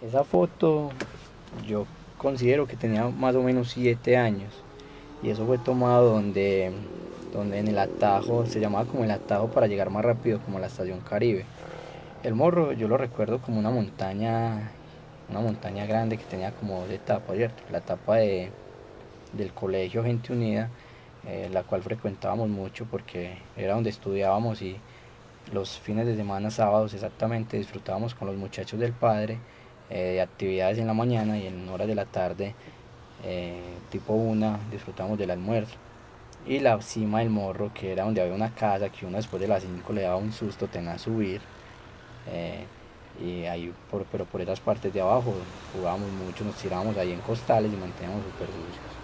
Esa foto yo considero que tenía más o menos 7 años y eso fue tomado donde en el atajo, se llamaba como el atajo para llegar más rápido, como la estación Caribe. El morro yo lo recuerdo como una montaña grande que tenía como dos etapas, ¿cierto? La etapa del colegio Gente Unida, la cual frecuentábamos mucho porque era donde estudiábamos y los fines de semana, sábados exactamente, disfrutábamos con los muchachos del padre de actividades en la mañana y en horas de la tarde, tipo una, disfrutamos del almuerzo. Y la cima del morro, que era donde había una casa que uno después de las 5 le daba un susto, tenía subir. eh, y ahí, pero por esas partes de abajo jugábamos mucho, nos tirábamos ahí en costales y manteníamos súper sucios.